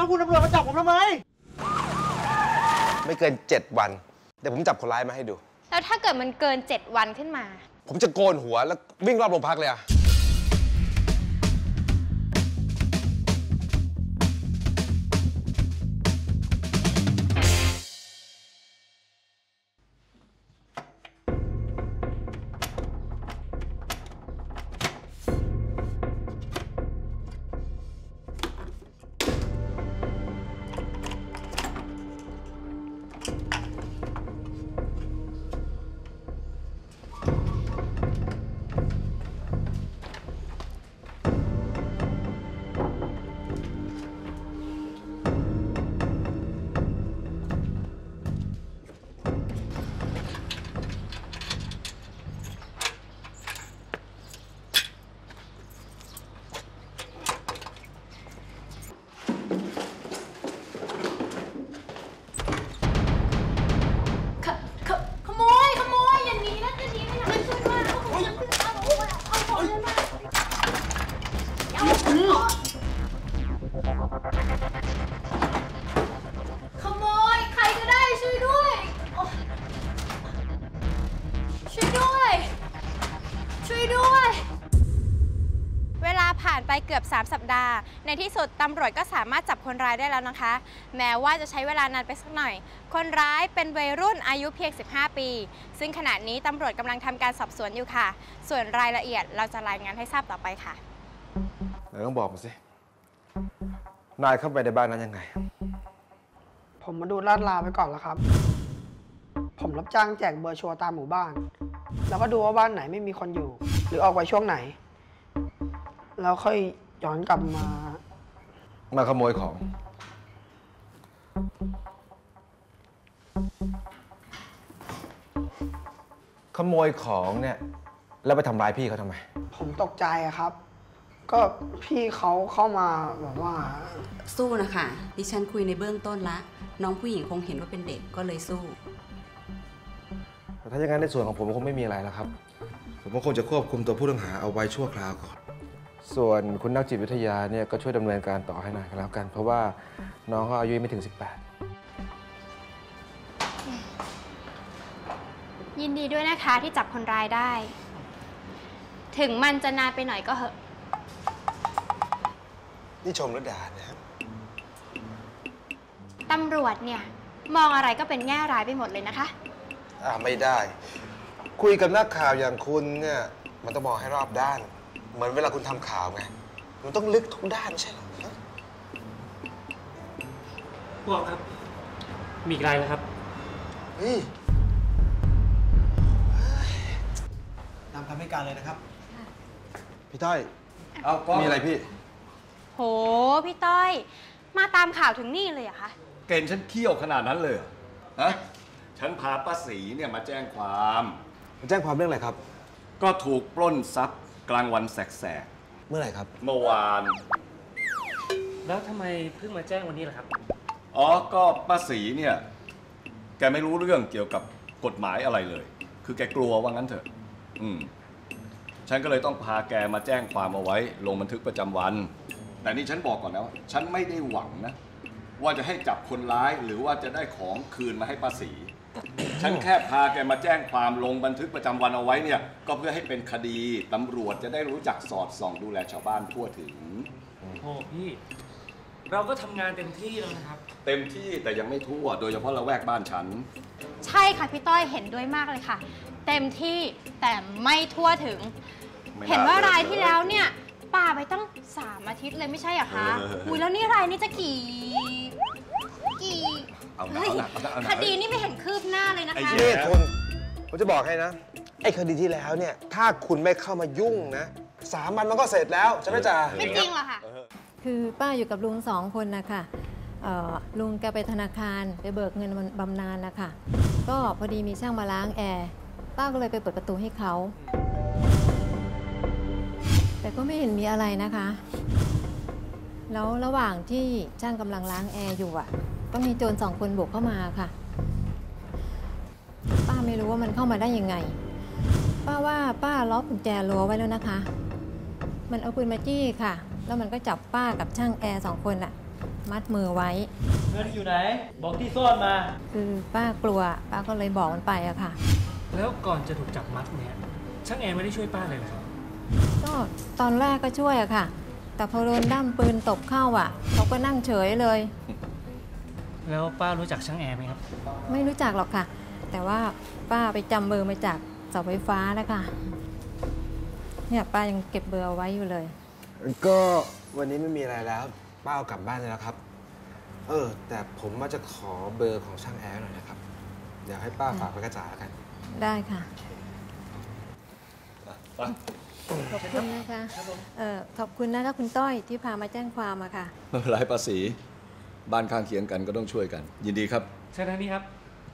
คุณตำรวจมาจับผมทำไมไม่เกิน7 วันเดี๋ยวผมจับคนร้ายมาให้ดูแล้วถ้าเกิดมันเกิน7 วันขึ้นมาผมจะโกนหัวแล้ววิ่งรอบโรงพักเลยอะผ่านไปเกือบ3 สัปดาห์ในที่สุดตำรวจก็สามารถจับคนร้ายได้แล้วนะคะแม้ว่าจะใช้เวลานานไปสักหน่อยคนร้ายเป็นวัยรุ่นอายุเพียง15 ปีซึ่งขณะนี้ตำรวจกำลังทำการสอบสวนอยู่ค่ะส่วนรายละเอียดเราจะรายงานให้ทราบต่อไปค่ะไหนต้องบอกมาสินายเข้าไปในบ้านนั้นยังไงผมมาดูลาดราวไปก่อนแล้วครับผมรับจ้างแจกเบอร์ชัวร์ตามหมู่บ้านแล้วก็ดูว่าบ้านไหนไม่มีคนอยู่หรือออกไปช่วงไหนแล้วค่อยย้อนกลับมาขโมยของขโมยของเนี่ยแล้วไปทำร้ายพี่เขาทำไมผมตกใจครับ ก็พี่เขาเข้ามาแบบว่าสู้นะคะดิฉันคุยในเบื้องต้นละน้องผู้หญิงคงเห็นว่าเป็นเด็กก็เลยสู้ถ้าอย่างนั้นในส่วนของผมคงไม่มีอะไรแล้วครับผมก็คงจะควบคุมตัวผู้ต้องหาเอาไว้ชั่วคราวก่อนส่วนคุณนักจิตวิทยาเนี่ยก็ช่วยดำเนินการต่อให้หน่อยก็แล้วกันเพราะว่าน้องเขาอายุไม่ถึง 18ยินดีด้วยนะคะที่จับคนร้ายได้ถึงมันจะนานไปหน่อยก็เหอะนี่ชมหรือด่านะครับตำรวจเนี่ยมองอะไรก็เป็นแง่ร้ายไปหมดเลยนะคะไม่ได้คุยกับนักข่าวอย่างคุณเนี่ยมันต้องมองให้รอบด้านเหมือนเวลาคุณทำข่าวไงมันต้องลึกทุกด้านไม่ใช่หรอพวกครับมีอะไรนะครับนำคำให้การเลยนะครับพี่ต้อยมีอะไรพี่โหพี่ต้อยมาตามข่าวถึงนี่เลยเหรอคะเกณฑ์ฉันเขี้ยวขนาดนั้นเลยฮะฉันพาป้าศรีเนี่ยมาแจ้งความเรื่องอะไรครับก็ถูกปล้นทรัพย์กลางวันแสกๆเมื่อไหร่ครับเมื่อวานแล้วทำไมเพิ่งมาแจ้งวันนี้ล่ะครับอ๋อก็ป้าศรีเนี่ยแกไม่รู้เรื่องเกี่ยวกับกฎหมายอะไรเลยคือแกกลัวว่างั้นเถอะฉันก็เลยต้องพาแกมาแจ้งความเอาไว้ลงบันทึกประจำวันแต่นี่ฉันบอกก่อนนะว่าฉันไม่ได้หวังนะว่าจะให้จับคนร้ายหรือว่าจะได้ของคืนมาให้ป้าศรีฉันแค่พาแกมาแจ้งความลงบันทึกประจำวันเอาไว้เนี่ยก็เพื่อให้เป็นคดีตำรวจจะได้รู้จักสอดส่องดูแลชาวบ้านทั่วถึงโอ้พี่เราก็ทำงานเต็มที่แล้วนะครับเต็มที่แต่ยังไม่ทั่วโดยเฉพาะละแวกบ้านฉันใช่ค่ะพี่ต้อยเห็นด้วยมากเลยค่ะเต็มที่แต่ไม่ทั่วถึงเห็นว่ารายที่แล้วเนี่ยป่าไปตั้ง3 อาทิตย์เลยไม่ใช่เหรอคะอุ้ยแล้วนี่รายนี้จะกี่คดีนี่ไม่เห็นคืบหน้าเลยนะคะนี่คุณผมจะบอกให้นะไอ้คดีที่แล้วเนี่ยถ้าคุณไม่เข้ามายุ่งนะ3 วันมันก็เสร็จแล้วใช่ไหมจ๊ะไม่จริงหรอคะคือป้าอยู่กับลุง2 คนนะคะลุงแกไปธนาคารไปเบิกเงินบำนาญนะคะก็พอดีมีช่างมาล้างแอร์ป้าก็เลยไปเปิดประตูให้เขาแต่ก็ไม่เห็นมีอะไรนะคะแล้วระหว่างที่ช่างกำลังล้างแอร์อยู่ก็มีโจร2 คนบุกเข้ามาค่ะป้าไม่รู้ว่ามันเข้ามาได้ยังไงป้าว่าป้าล็อกกุญแจรั้วไว้แล้วนะคะมันเอาปืนมาจี้ค่ะแล้วมันก็จับป้ากับช่างแอร์2 คนมัดมือไว้เงินอยู่ไหน บอกที่ซ่อนมาคือป้ากลัวป้าก็เลยบอกมันไปอะค่ะแล้วก่อนจะถูกจับมัดเนี่ยช่างแอร์ไม่ได้ช่วยป้าเลยเหรอก็ตอนแรกก็ช่วยอะค่ะ แต่พอโดนด้ามปืนตบเข้าอะเขาก็นั่งเฉยเลยแล้วป้ารู้จักช่างแอร์ไหมครับไม่รู้จักหรอกค่ะ แต่ว่าป้าไปจำเบอร์มาจากเสาไฟฟ้านะคะเนี่ยป้ายังเก็บเบอร์เอาไว้อยู่เลยก็วันนี้ไม่มีอะไรแล้วป้าเอากลับบ้านเลยแล้วครับแต่ผมว่าจะขอเบอร์ของช่างแอร์หน่อยนะครับเดี๋ยวให้ป้าฝากไว้กระจาแล้วกันได้ค่ะไปขอบคุณนะคะขอบคุณนะคะคุณต้อยที่พามาแจ้งความอะค่ะไม่เป็นไรป้าศรีบ้านข้างเคียงกันก็ต้องช่วยกัน ยินดีครับใช่ทางนี้ครับ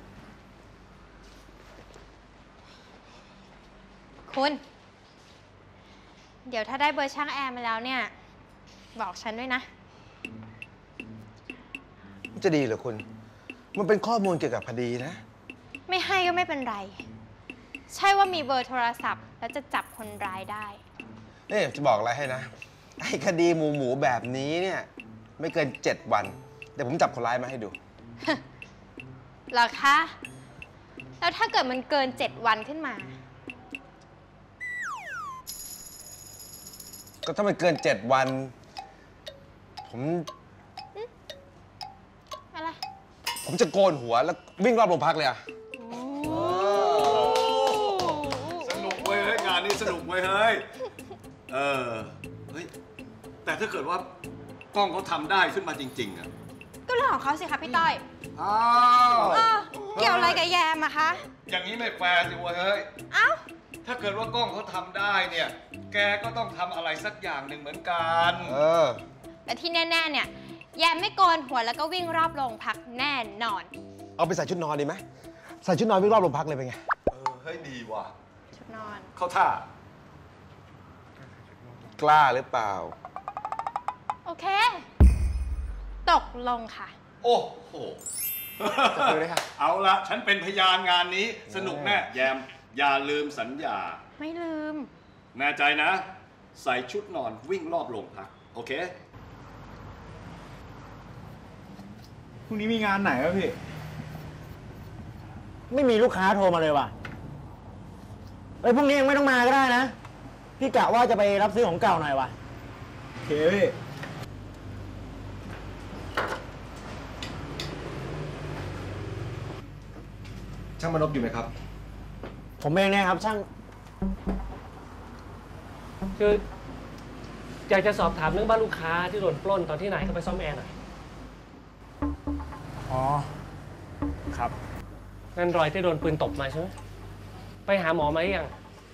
คุณ เดี๋ยวถ้าได้เบอร์ช่างแอร์มาแล้วเนี่ย บอกฉันด้วยนะจะดีเหรอคุณ มันเป็นข้อมูลเกี่ยวกับคดีนะไม่ให้ก็ไม่เป็นไร ใช่ว่ามีเบอร์โทรศัพท์ แล้วจะจับคนร้ายได้นี่จะบอกอะไรให้นะ ไอ้คดีหมูแบบนี้เนี่ยไม่เกิน 7 วัน เดี๋ยวผมจับคนร้ายมาให้ดูเหรอคะ แล้วถ้าเกิดมันเกิน 7 วันขึ้นมาก็ถ้ามันเกิน 7 วันอะไรผมจะโกนหัวแล้ววิ่งรอบโรงพักเลยอะสนุกเว้ยเฮ้ยงานนี้สนุกเว้ยเฮ้ยเฮ้ยแต่ถ้าเกิดว่ากล้องเขาทำได้ขึ้นมาจริงๆอะก็เรื่องของเขาสิคะพี่ต้อยอ้าวเกี่ยวอะไรกับแยมอะคะอย่างนี้ไม่แฟร์สิเว้ยเฮ้ยเอ้าถ้าเกิดว่ากล้องเขาทำได้เนี่ย แกก็ต้องทำอะไรสักอย่างหนึ่งเหมือนกันแต่ที่แน่ๆเนี่ย แยมไม่โกนหัวแล้วก็วิ่งรอบโรงพักแน่นอนเอาไปใส่ชุดนอนดีไหมใส่ชุดนอนวิ่งรอบโรงพักเลยเป็นไงเฮ้ยดีว่ะชุดนอนเข้าท่ากล้าหรือเปล่าโอเค ตกลงค่ะโอ้โหจับมือเลยค่ะเอาละฉันเป็นพยานงานนี้สนุกแน่แยม อย่าลืมสัญญาไม่ลืมแน่ใจนะ ใส่ชุดนอนวิ่งรอบโรงพัก โอเคพรุ่งนี้มีงานไหนวะพี่ ไม่มีลูกค้าโทรมาเลยว่ะพรุ่งนี้ยังไม่ต้องมาก็ได้นะ พี่กะว่าจะไปรับซื้อของเก่าหน่อยว่ะโอเคพี่ช่างมนพอยู่ไหมครับผมเองเนี่ยครับช่างคืออยากจะสอบถามเรื่องบ้านลูกค้าที่โดนปล้นตอนที่นายเข้าไปซ่อมแอร์หน่อยอ๋อ ครับนั่นรอยที่โดนปืนตบมาใช่ไหมไปหาหมอมาหรือยัง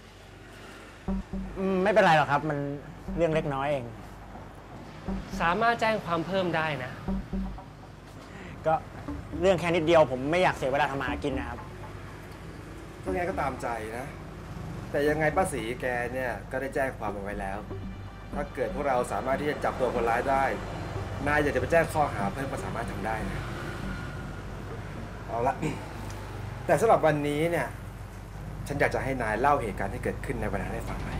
ไม่เป็นไรหรอกครับ มันเรื่องเล็กน้อยเองสามารถแจ้งความเพิ่มได้นะก็เรื่องแค่นิดเดียวผมไม่อยากเสียเวลาทำมาหากินนะครับก็ไงก็ตามใจนะ แต่ยังไงป้าศรีแกเนี่ยก็ได้แจ้งความเอาไว้แล้ว ถ้าเกิดพวกเราสามารถที่จะจับตัวคนร้ายได้ นายอยากจะไปแจ้งข้อหาเพิ่มก็สามารถทำได้นะ เอาละ แต่สำหรับวันนี้เนี่ย ฉันอยากจะให้นายเล่าเหตุการณ์ที่เกิดขึ้นในวันนั้นให้ฟังหน่อย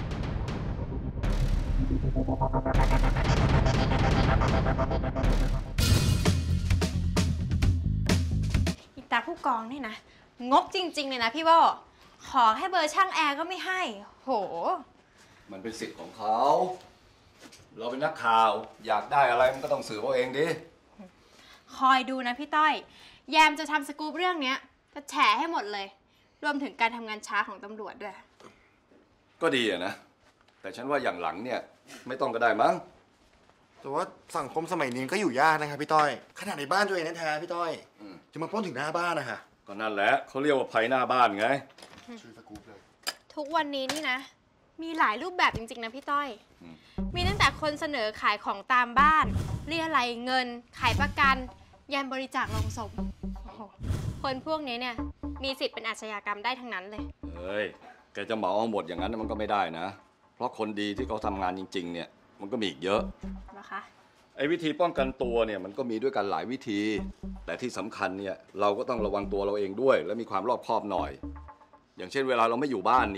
อีตาผู้กองนี่นะ งกจริง ๆ เลยนะพี่โบขอแค่เบอร์ช่างแอร์ก็ไม่ให้ โหมันเป็นสิทธิ์ของเขา เราเป็นนักข่าว อยากได้อะไรมันก็ต้องสืบเอาเองดิคอยดูนะพี่ต้อย แยมจะทำสกู๊ปเรื่องเนี้ยจะแฉให้หมดเลย รวมถึงการทำงานช้าของตำรวจด้วยก็ดีอะนะ แต่ฉันว่าอย่างหลังเนี่ยไม่ต้องก็ได้มั้งแต่ว่าสังคมสมัยนี้ก็อยู่ยากนะครับพี่ต้อย ขนาดในบ้านตัวเองแท้ๆพี่ต้อย จะมาปล้นถึงหน้าบ้านนะคะก็นั่นแหละเขาเรียกว่าภัยหน้าบ้านไงชื่อสกู๊ปเลยทุกวันนี้นี่นะ มีหลายรูปแบบจริง ๆ นะพี่ต้อย มีตั้งแต่คนเสนอขายของตามบ้าน เรียอะไรยเงิน ขายประกัน ยันบริจาคลงศพโอ้โหคนพวกนี้เนี่ย มีสิทธิ์เป็นอาชญากรรมได้ทั้งนั้นเลยเฮ้ย แกจะเหมาเอาหมดอย่างนั้นมันก็ไม่ได้นะ เพราะคนดีที่เขาทำงานจริงๆเนี่ยมันก็มีอีกเยอะเหรอคะไอ้วิธีป้องกันตัวเนี่ยมันก็มีด้วยกันหลายวิธี แต่ที่สำคัญเนี่ยเราก็ต้องระวังตัวเราเองด้วย และมีความรอบคอบหน่อย อย่างเช่นเวลาเราไม่อยู่บ้านเนี่ย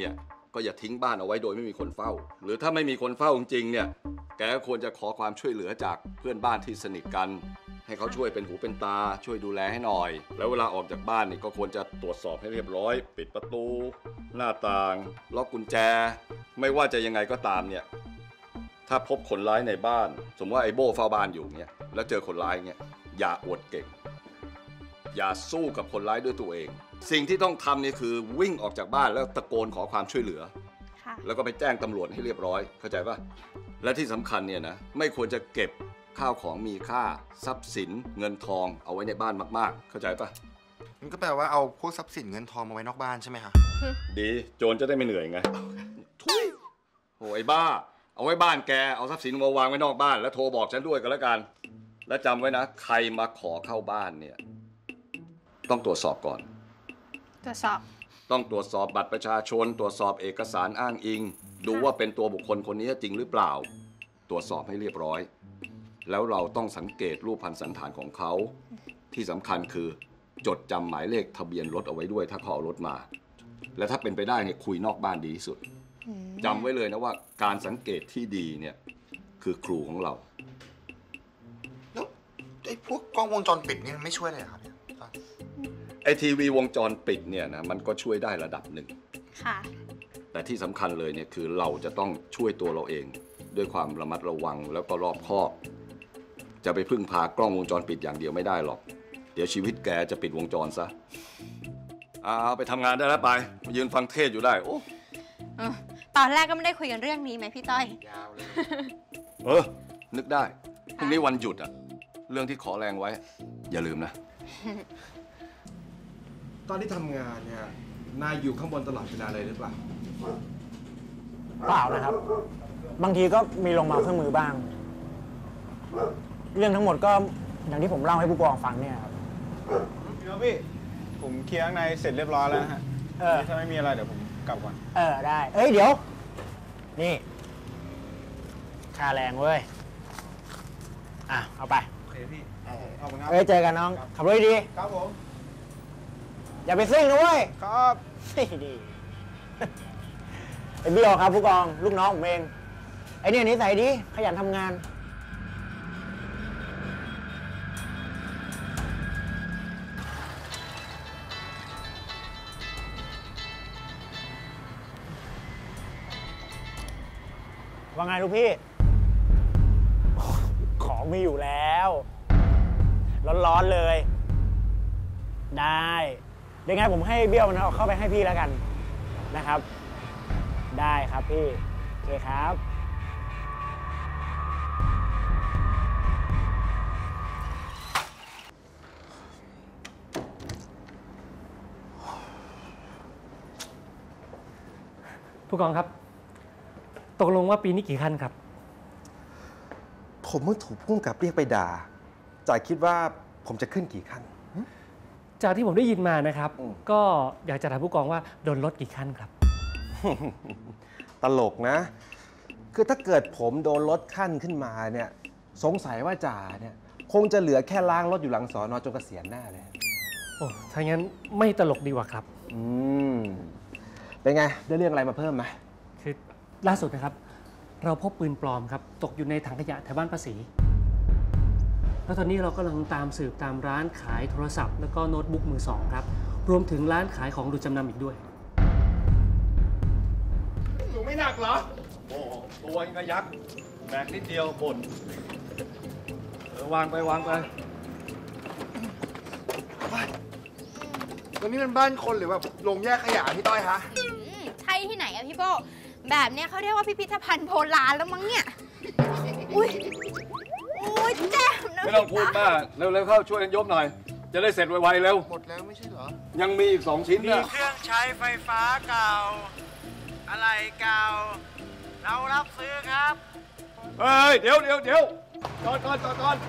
ก็อย่าทิ้งบ้านเอาไว้โดยไม่มีคนเฝ้า หรือถ้าไม่มีคนเฝ้าจริงๆเนี่ยแกก็ควรจะขอความช่วยเหลือจากเพื่อนบ้านที่สนิทกัน ให้เขาช่วยเป็นหูเป็นตาช่วยดูแลให้หน่อย แล้วเวลาออกจากบ้านนี่ก็ควรจะตรวจสอบให้เรียบร้อย ปิดประตู หน้าต่างล็อกกุญแจ ไม่ว่าจะยังไงก็ตามเนี่ยถ้าพบคนร้ายในบ้าน สมมติว่าไอ้โบ้เฝ้าบ้านอยู่เนี่ยแล้วเจอคนร้ายเนี่ยอย่าอวดเก่ง อย่าสู้กับคนร้ายด้วยตัวเอง สิ่งที่ต้องทำนี่คือวิ่งออกจากบ้านแล้วตะโกนขอความช่วยเหลือ แล้วก็ไปแจ้งตำรวจให้เรียบร้อยเข้าใจป่ะและที่สำคัญเนี่ยนะไม่ควรจะเก็บข้าวของมีค่าทรัพย์สินเงินทองเอาไว้ในบ้านมากๆเข้าใจป่ะมันก็แปลว่าเอาพวกทรัพย์สินเงินทองมาไว้นอกบ้านใช่ไหมคะดีโจรจะได้ไม่เหนื่อยไงทุยโอ้ยบ้าเอาไว้บ้านแกเอาทรัพย์สินมาวางไว้นอกบ้านแล้วโทรบอกฉันด้วยก็แล้วกันและจำไว้นะใครมาขอเข้าบ้านเนี่ยต้องตรวจสอบก่อนตรวจสอบต้องตรวจสอบบัตรประชาชนตรวจสอบเอกสารอ้างอิงดูว่าเป็นตัวบุคคลคนนี้จริงหรือเปล่าตรวจสอบให้เรียบร้อยแล้วเราต้องสังเกตรูปพรรณสันฐานของเขาที่สำคัญคือจดจำหมายเลขทะเบียนรถเอาไว้ด้วยถ้าเขาเอารถมาและถ้าเป็นไปได้เนี่ยคุยนอกบ้านดีที่สุดจำไว้เลยนะว่าการสังเกตที่ดีเนี่ยคือครูของเราแล้วไอ้พวกกล้องวงจรปิดนี่มันไม่ช่วยเลยครับเนี่ยไอทีวีวงจรปิดเนี่ยนะมันก็ช่วยได้ระดับหนึ่งค่ะแต่ที่สำคัญเลยเนี่ยคือเราจะต้องช่วยตัวเราเองด้วยความระมัดระวังแล้วก็รอบคอบจะไปพึ่งพากล้องวงจรปิดอย่างเดียวไม่ได้หรอกเดี๋ยวชีวิตแกจะปิดวงจรซะเอาไปทำงานได้แล้วไปมายืนฟังเทศอยู่ได้โอ้ตอนแรกก็ไม่ได้คุยกันเรื่องนี้ไหมพี่ต้อยยาวเลยนึกได้พรุ่งนี้วันหยุดอะเรื่องที่ขอแรงไว้อย่าลืมนะตอนที่ทำงานเนี่ยนายอยู่ข้างบนตลอดเวลาเลยหรือเปล่าเปล่านะครับบางทีก็มีลงมาเครื่องมือบ้างเรื่องทั้งหมดก็อย่างที่ผมเล่าให้ผู้กองฟังเนี่ยครับพี่ผมเคลียร์ข้างในเสร็จเรียบร้อยแล้วฮะถ้าไม่มีอะไรเดี๋ยวผมกลับก่อนได้เดี๋ยวนี่ค่าแรงเว้ยเอาไปโอเคพี่ขอบคุณครับเจอกันน้องขับรถดีครับผมอย่าไปซิ่งนะเว้ยครับดีไอ้เบี้ยวครับผู้กองลูกน้องผมเองไอ้เนี่ยนิสัยดีขยันทำงานว่าไงลูกพี่ของมีอยู่แล้วร้อนๆเลยได้เดี๋ยวไงผมให้เบี้ยวมันเอาเข้าไปให้พี่แล้วกันนะครับได้ครับพี่โอเคครับผู้กองครับตกลงว่าปีนี้กี่ขั้นครับผมเพิ่งถูกผู้กำกับเรียกไปด่าจ่ายคิดว่าผมจะขึ้นกี่ขั้นจากที่ผมได้ยินมานะครับก็อยากจะถามผู้กองว่าโดนลดกี่ขั้นครับตลกนะคือถ้าเกิดผมโดนลดขั้นขึ้นมาเนี่ยสงสัยว่าจ่าเนี่ยคงจะเหลือแค่ล้างรถอยู่หลังสน.จนเกษียณหน้าเลยโอ้ถ้างั้นไม่ตลกดีกว่าครับเป็นไงได้เรื่องอะไรมาเพิ่มไหมคือล่าสุดนะครับเราพบปืนปลอมครับตกอยู่ในถังขยะแถวบ้านป้าศรีแล้วตอนนี้เรากำลังตามสืบตามร้านขายโทรศัพท์แล้วก็โน้ตบุ๊กมือสองครับรวมถึงร้านขายของดูจำนำอีกด้วยอยู่ไม่หนักเหรอโอ้ตัวยังกระยักแบกนิดเดียวบ่นวางไปตรงนี้เป็นบ้านคนหรือแบบโรงแยกขยะพี่ต้อยคะใช่ที่ไหนอะพี่โบแบบเนี้ยเขาเรียกว่าพิพิธภัณฑ์โบราณแล้วมั้งเนี่ยอุ้ยแจ่มนะไม่ต้องพูดมากเร็วๆเข้าช่วยกันยกหน่อยจะได้เสร็จไวๆเร็วหมดแล้วไม่ใช่เหรอยังมีอีก2 ชิ้นมีเครื่องใช้ไฟฟ้าเก่าอะไรเก่าเรารับซื้อครับเฮ้ยเดี๋ยวจอดก่อน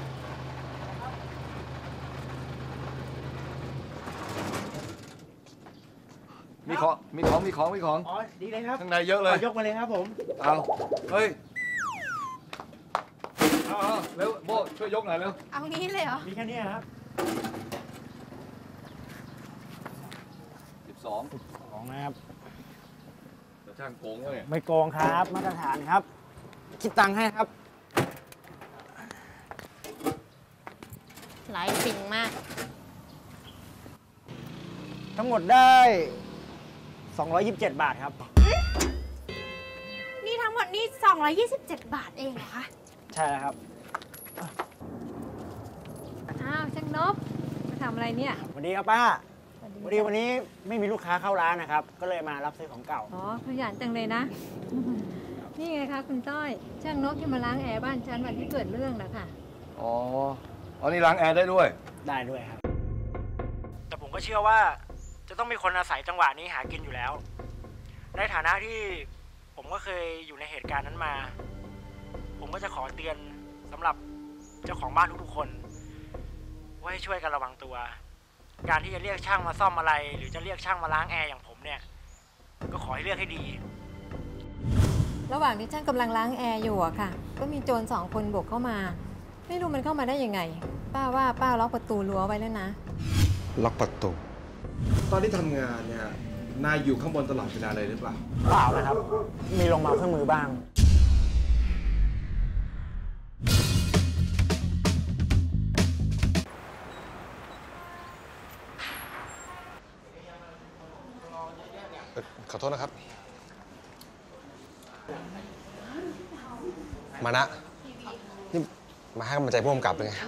มีของอ๋อดีเลยครับข้างในเยอะเลยยกมาเลยครับผมเอาเฮ้ยเร็วโบช่วยยกหน่อยเร็วเอางี้เลยเหรอมีแค่นี้ครับ 12นะครับช่างโกงวะเนี่ยไม่โกงครับมาตรฐานครับ คิดตังค์ให้ครับหลายสิ่งมากทั้งหมดได้ 227 บาทครับนี่ทั้งหมดนี่227 บาทเองเหรอคะใช่แล้วครับอ้าวช่างนบมาทำอะไรเนี่ยสวัสดีครับป้าพอดีวันนี้ไม่มีลูกค้าเข้าร้านนะครับ ก็เลยมารับซื้อของเก่าอ๋อขยันจังเลยนะ นี่ไงคะคุณต้อย ช่างนกที่มาล้างแอร์บ้านฉันวันที่เกิดเรื่องนะคะอ๋ออ๋อนี่ล้างแอร์ได้ด้วยได้ด้วยครับ แต่ผมก็เชื่อว่าจะต้องมีคนอาศัยจังหวะนี้หากินอยู่แล้ว ในฐานะที่ผมก็เคยอยู่ในเหตุการณ์นั้นมา ผมก็จะขอเตือนสำหรับเจ้าของบ้านทุกๆคนว่าให้ช่วยกันระวังตัว การที่จะเรียกช่างมาซ่อมอะไร หรือจะเรียกช่างมาล้างแอร์อย่างผมเนี่ย ก็ขอให้เลือกให้ดีระหว่างที่ช่างกำลังล้างแอร์อยู่อะค่ะ ก็มีโจร2 คนบุกเข้ามา ไม่รู้มันเข้ามาได้ยังไง ป้าว่าป้าล็อกประตูรั้วไว้แล้วนะล็อกประตู ตอนที่ทำงานเนี่ยนายอยู่ข้างบนตลอดเวลาเลยหรือเปล่าเปล่านะครับ มีลงมาเครื่องมือบ้างขอโทษนะครับ มานะ นี่มาให้กำลังใจผู้กำกับเป็นไง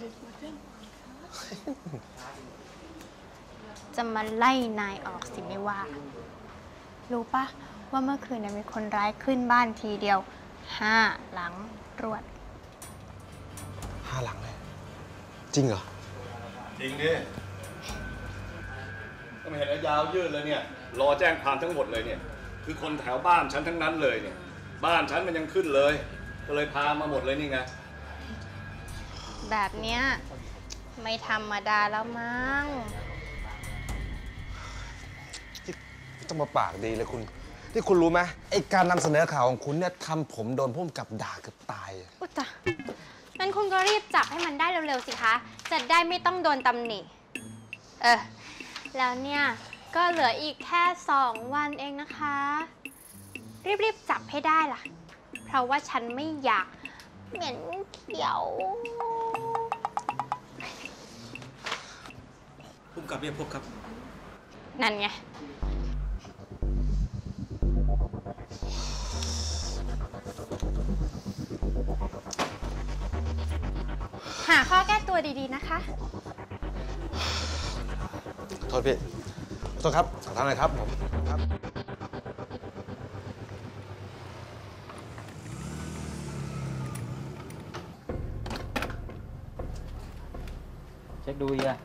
จะมาไล่นายออกสิไม่ว่า รู้ปะว่าเมื่อคืนมีคนร้ายขึ้นบ้านทีเดียว5 หลังรวด 5 หลังเลย จริงเหรอจริงดิก็ไม่เห็นยาวยืดเลยเนี่ย รอแจ้งความทั้งหมดเลยเนี่ย คือคนแถวบ้านฉันทั้งนั้นเลยเนี่ย บ้านฉันมันยังขึ้นเลย ก็เลยพามาหมดเลยนี่ไงแบบเนี้ยไม่ธรรมดาแล้วมั้งต้องมาปากดีเลยคุณ ที่คุณรู้ไหมไอ้การนำเสนอข่าวของคุณเนี่ยทำผมโดนผู้กำกับด่าเกือบตายอุ๊ยตายงั้นคุณก็รีบจับให้มันได้เร็วๆสิคะ จะได้ไม่ต้องโดนตำหนิ แล้วเนี่ย ก็เหลืออีกแค่2 วันเองนะคะ รีบๆจับให้ได้ล่ะ เพราะว่าฉันไม่อยากเหม็นเขียวผู้กำกับเรียกพบครับนั่นไง หาข้อแก้ตัวดีๆนะคะโทษพี่ โทษครับขอทางหน่อยครับผมครับเช็คดูอีกอะ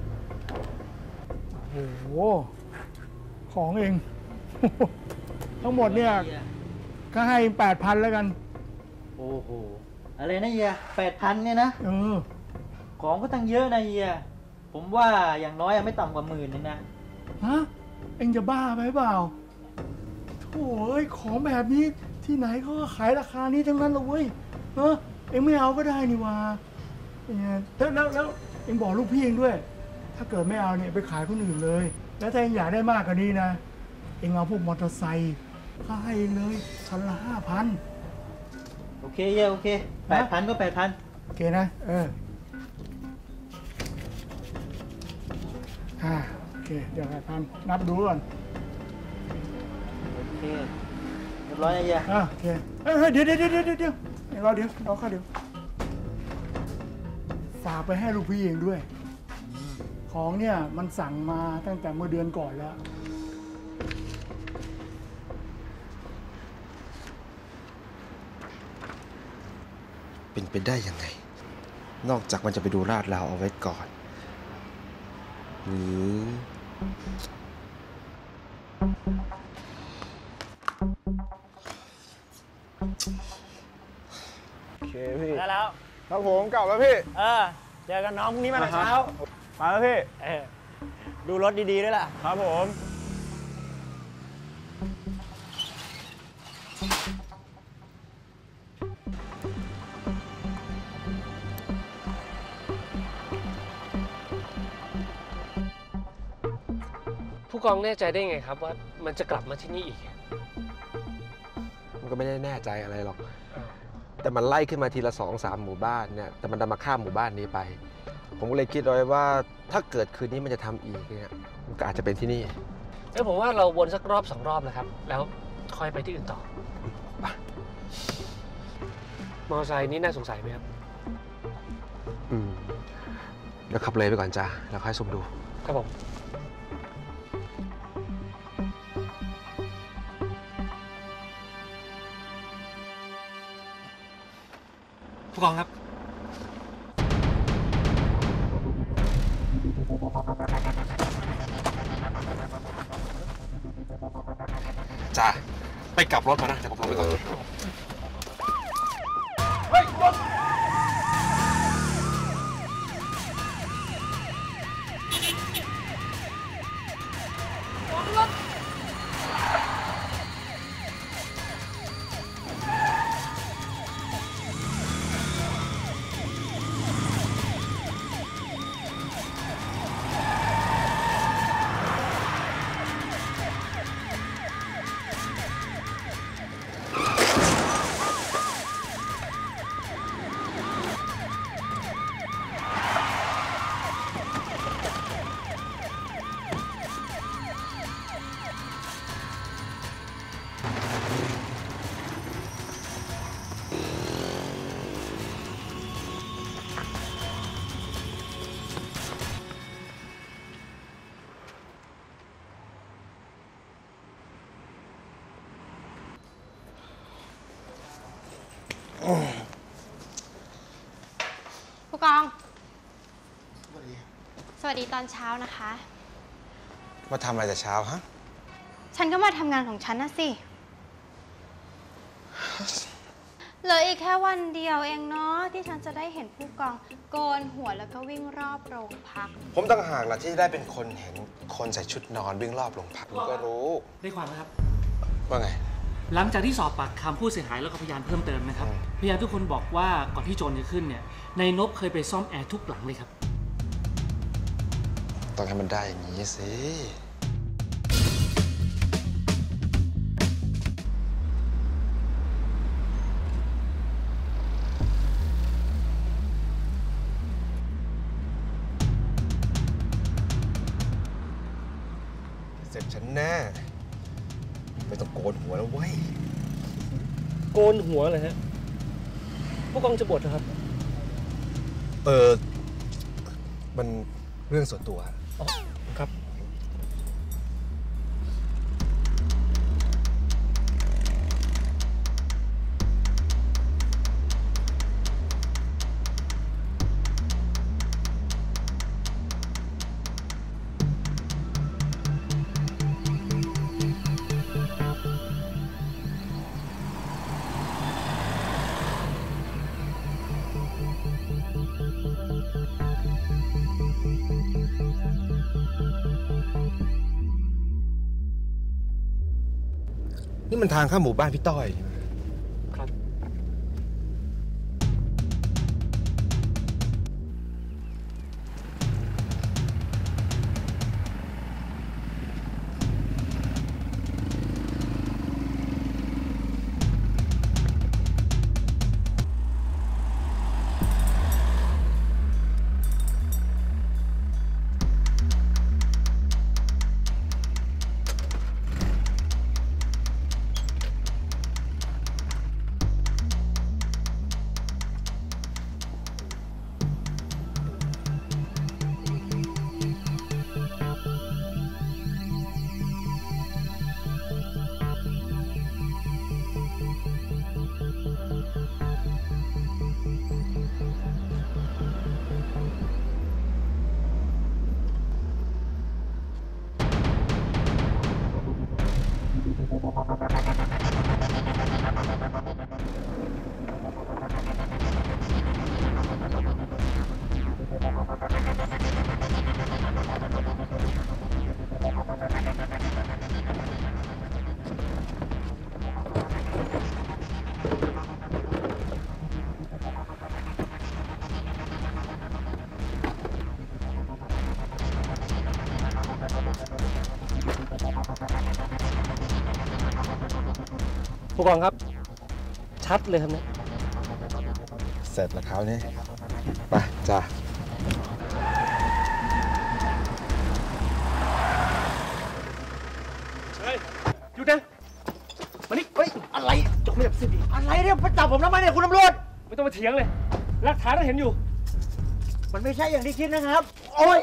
โอ้โห ของเอง ทั้งหมดเนี่ย ก็ให้ 8,000 แล้วกันโอ้โห อะไรนะเฮีย8,000เนี่ยนะ ของก็ตั้งเยอะนะเฮีย ผมว่าอย่างน้อยไม่ต่ำกว่า10,000นึงนะฮะ เองจะบ้าไปเปล่าโถ่เอ้ย ของแบบนี้ที่ไหนเขาก็ขายราคานี้ทั้งนั้นเลยเว้ยเองไม่เอาก็ได้นี่วะแล้วเองบอกลูกพี่เองด้วย ถ้าเกิดไม่เอาเนี่ยไปขายคนอื่นเลย แล้วถ้าเองอยากได้มากกว่านี้นะ เองเอาพวกมอเตอร์ไซค์ก็ให้เลยคันละ 5,000 โอเคเฮียโอเค8,000ก็8,000 โอเคนะ โอเค เดี๋ยว8,000นับดูก่อนโอเคเรียบร้อยนะเฮียโอเคเดี๋ยวรอเดี๋ยวข้าเดี๋ยวฝากไปให้ลูกพี่เองด้วย ของเนี่ยมันสั่งมาตั้งแต่เมื่อเดือนก่อนแล้วเป็นไปได้ยังไง นอกจากมันจะไปดูลาดราวเอาไว้ก่อนหรือโอเคพี่ได้แล้วครับผมกลับแล้วพี่เจอกันน้องพรุ่งนี้มาแต่เช้ามาแล้วพี่ดูรถดีๆด้วยล่ะครับผมผู้กองแน่ใจได้ไงครับว่ามันจะกลับมาที่นี่อีกมันก็ไม่ได้แน่ใจอะไรหรอก แต่มันไล่ขึ้นมาทีละ2-3 หมู่บ้านเนี่ยแต่มันดันมาข้ามหมู่บ้านนี้ไป ผมก็เลยคิดไว้ว่าถ้าเกิดคืนนี้มันจะทำอีกเนี่ยมันก็อาจจะเป็นที่นี่แล้วผมว่าเราวนสักรอบ2 รอบนะครับ แล้วค่อยไปที่อื่นต่อมอเตอร์ไซค์นี้น่าสงสัยไหมครับเดี๋ยวขับเลยไปก่อนจ้าแล้วค่อยสุ่มดูครับผมผู้กองครับจ้าไปกลับรถมานะเดี๋ยวผมลงไปก่อนผู้กอง สวัสดีตอนเช้านะคะมาทำอะไรแต่เช้าฮะฉันก็มาทำงานของฉันนะสิ เหลืออีกแค่วันเดียวเองเนาะที่ฉันจะได้เห็นผู้กองโกนหัวแล้วก็วิ่งรอบโรงพักผมต่างหากล่ะที่ได้เป็นคนเห็นคนใส่ชุดนอนวิ่งรอบโรงพักผมก็รู้ได้ความนะครับว่าไงหลังจากที่สอบปากคำผู้เสียหายแล้วก็พยานเพิ่มเติมนะครับ พยานทุกคนบอกว่าก่อนที่โจรจะขึ้นเนี่ยนายนพเคยไปซ่อมแอร์ทุกหลังเลยครับต้องให้มันได้อย่างนี้สิ เสร็จฉันแน่ ไม่ต้องโกนหัวแล้วเว้ยโกนหัวเลยฮะผู้กองจะบวชนะครับมันเรื่องส่วนตัวครับนี่มันทางเข้าหมู่บ้านพี่ต้อยครับ ผู้กองครับชัดเลยครับเนี่ยเสร็จแล้วคราวนี้ไปจ้าหยุดนะมานี่เฮ้ย อะไรจบไม่แบบสิอะไรเนี่ยไปจับผมทำไมเนี่ยคุณตำรวจไม่ต้องมาเถียงเลย หลักฐานเราเห็นอยู่มันไม่ใช่อย่างที่คิดนะครับ โอ้ย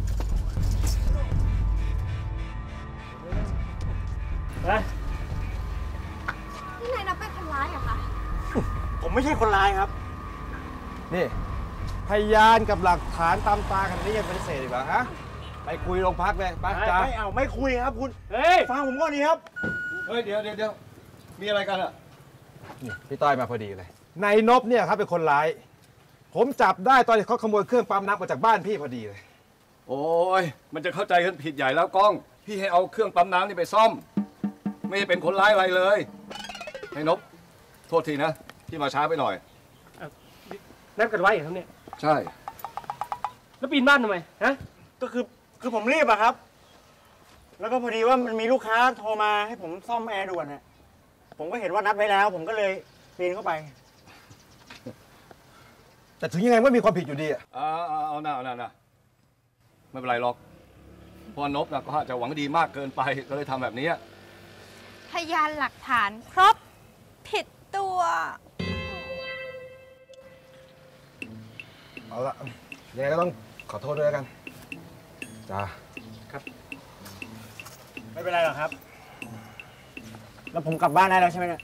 ไปนี่นายนับเป็นคนร้ายเหรอคะผมไม่ใช่คนร้ายครับนี่พยานกับหลักฐานตามตาขนาดนี้ยังปฏิเสธอีกเหรอฮะไปคุยโรงพักเลยไปจ้าไม่เอาไม่คุยครับคุณเฮ้ยฟังผมก่อนดีครับเฮ้ยเดี๋ยวมีอะไรกันอะนี่พี่ต้อยมาพอดีเลยนายนพเนี่ยครับเป็นคนร้ายผมจับได้ตอนที่เขาขโมยเครื่องปั๊มน้ำมาจากบ้านพี่พอดีเลยโอ้ยมันจะเข้าใจกันผิดใหญ่แล้วก้องพี่ให้เอาเครื่องปั๊มน้ำนี่ไปซ่อม ไม่ได้เป็นคนร้ายอะไรเลยให้นพโทษทีนะที่มาช้าไปหน่อยนัดกันไว้เหรอครับเนี่ยใช่แล้วปีนบ้านทำไมฮะก็คือผมรีบอะครับ แล้วก็พอดีว่ามันมีลูกค้าโทรมาให้ผมซ่อมแอร์ด่วนอะผมก็เห็นว่านัดไว้แล้ว ผมก็เลยปีนเข้าไปแต่ถึงยังไงก็มีความผิดอยู่ดีอะเอาหน้าไม่เป็นไรหรอกเพราะนพนะก็อาจจะหวังดีมากเกินไปก็เลยทำแบบนี้พยานหลักฐานครบผิดตัวเอาละยังไงก็ต้องขอโทษด้วยแล้วกันจ้าไม่เป็นไรหรอกครับ แล้วผมกลับบ้านได้แล้วใช่ไหมเนี่ย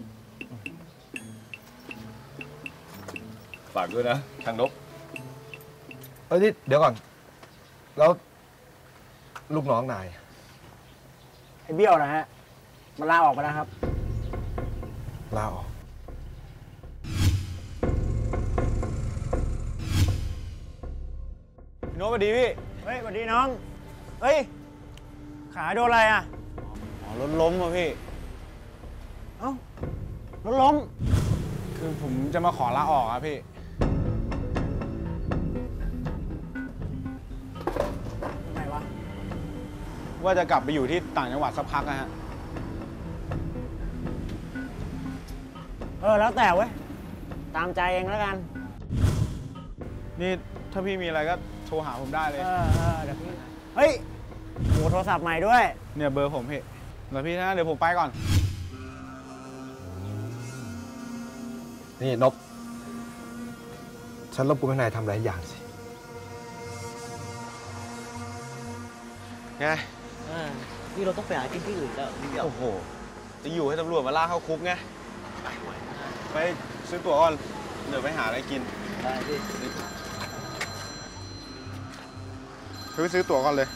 ฝากด้วยนะช่างนพนี่เดี๋ยวก่อนแล้วลูกน้องนายไอ้เบี้ยวนะฮะมันลาออกไปแล้วครับลาออกพี่โน้ตสวัสดีพี่เฮ้ยสวัสดีน้อง เฮ้ย ขาโดนอะไรอ่ะอ๋อรถล้มอ่ะพี่เอ้า รถล้มคือผมจะมาขอลาออกอะพี่ทำไมวะว่าจะกลับไปอยู่ที่ต่างจังหวัดสักพักนะฮะแล้วแต่เว้ย ตามใจเองแล้วกันนี่ถ้าพี่มีอะไรก็โทรหาผมได้เลยเดี๋ยวพี่ เฮ้ยโหโทรศัพท์ใหม่ด้วยเนี่ยเบอร์ผมพี่แล้วพี่นะเดี๋ยวผมไปก่อนนี่นพฉันรบกวนให้นายทำหลายอย่างสิไงนี่เราต้องไปหากินที่อื่นแล้วนี่เดียวโอ้โห จะอยู่ให้ตำรวจมาลากเข้าคุกไง ไปซื้อตั๋วก่อน เดี๋ยวไปหาอะไรกินได้พี่ไปซื้อตั๋วก่อนเลย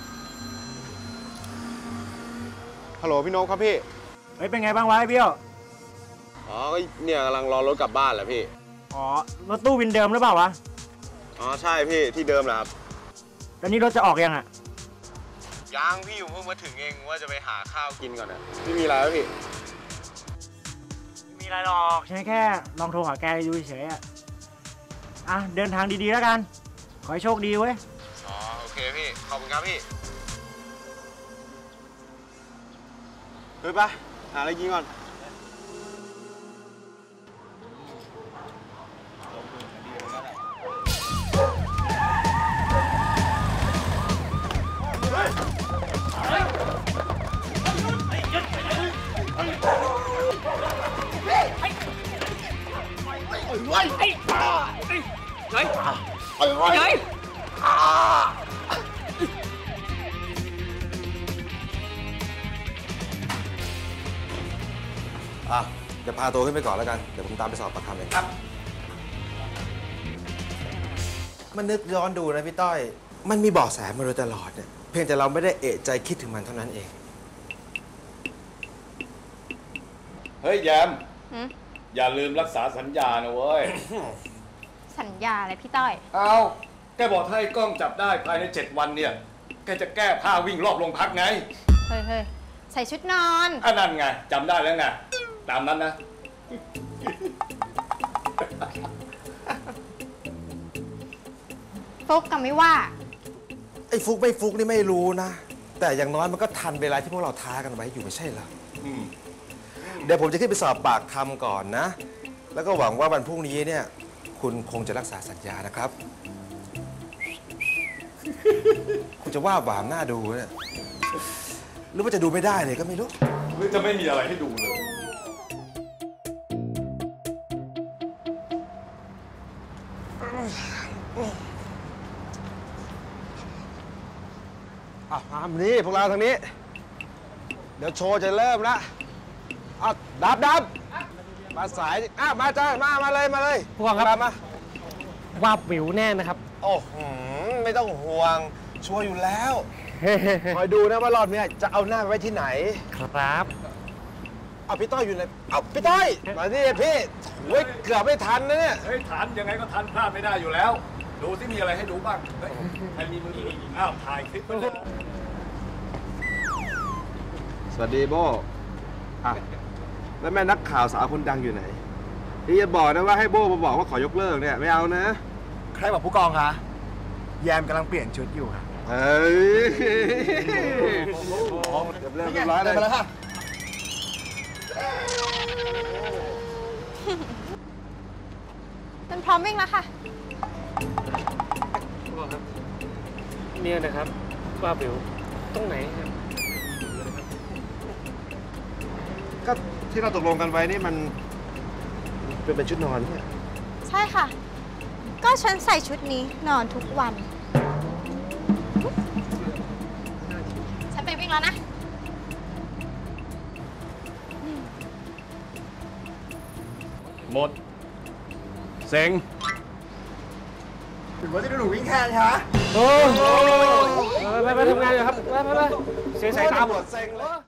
ฮัลโหลพี่โน้ตครับพี่เฮ้ย เป็นไงบ้างวะไอ้เบี้ยวอ๋อก็เนี่ยกำลังรอรถกลับบ้านแหละพี่อ๋อ รถตู้วินเดิมหรือเปล่าวะอ๋อใช่พี่ที่เดิมแหละครับตอนนี้รถจะออกยังอ่ะยังพี่อยู่เพิ่งมาถึงเองว่าจะไปหาข้าวกินก่อนนะพี่มีอะไรไหมพี่ไม่มีอะไรหรอกฉันแค่ลองโทรหาแกดูเฉยๆอ่ะ เดินทางดีๆแล้วกัน ขอให้โชคดีเว้ยอ๋อโอเคพี่ ขอบคุณครับพี่เฮ้ยไปหาอะไรกินก่อนเดี๋ยวพาตัวขึ้นไปก่อนแล้วกัน เดี๋ยวผมตามไปสอบปากคำเองครับ มันนึกย้อนดูนะพี่ต้อย มันมีเบาะแสมาโดยตลอดเนี่ย เพียงแต่เราไม่ได้เอะใจคิดถึงมันเท่านั้นเองเฮ้ยแยม อย่าลืมรักษาสัญญานะเว้ยสัญญาอะไรพี่ต้อยเอาแกบอกถ้าให้กล้องจับได้ภายใน 7 วันเนี่ย แกจะแก้ผ้าวิ่งรอบโรงพักไงเฮ้ย ใส่ชุดนอนอันนั้นไงจำได้แล้วไง ตามนั้นนะฟุกกับไม่ว่าไอ้ฟุกไม่ฟุกนี่ไม่รู้นะ แต่อย่างน้อยมันก็ทันเวลาที่พวกเราท้ากันไว้อยู่ไม่ใช่เหรอเดี๋ยวผมจะขึ้นไปสอบปากคำก่อนนะแล้วก็หวังว่าวันพรุ่งนี้เนี่ย คุณคงจะรักษาสัญญานะครับ คุณจะว่าหวามหน้าดูเนี่ยหรือว่าจะดูไม่ได้เลยก็ไม่รู้หรือจะไม่มีอะไรให้ดูเลยมานี่พวกเราทางนี้ เดี๋ยวโชว์จะเริ่มละดับมาสายมาจ้ามาเลยผู้กองครับมาว่าวิวแน่นะครับโอ้โหไม่ต้องห่วง ชัวร์อยู่แล้ว คอยดูนะว่ารอบนี้จะเอาหน้าไปไว้ที่ไหนครับเอาพี่ต้อยอยู่ไหนเอาพี่ต้อยมานี่พี่โอ้ยเกือบไม่ทันนะเนี่ยเฮ้ยทันยังไงก็ทันพลาดไม่ได้อยู่แล้ว ดูที่มีอะไรให้ดูบ้างเฮ้ยใครมีมือถืออ้าวถ่ายคลิปไปเลยสวัสดีโบแล้วแม่นักข่าวสาวคนดังอยู่ไหนที่จะบอกนะว่าให้โบมาบอกว่าขอยกเลิกเนี่ยไม่เอานะใครบอกผู้กองคะแยมกำลังเปลี่ยนชุดอยู่ค่ะเฮ้ยเรียบร้อยเลยไปแล้วค่ะมันพร้อมวิ่งแล้วค่ะเนี่ยนะครับว่าวิวตรงไหนครับก็ที่เราตกลงกันไว้นี่มันเป็นชุดนอนเนี่ยใช่ค่ะ ก็ฉันใส่ชุดนี้นอนทุกวัน ฉันไปวิ่งแล้วนะหมด เซ็งถึงว่าจะหนูวิ่งแค่คะไปทำงานเลยครับ ไปเสียสายตาหมดเซ็งเลย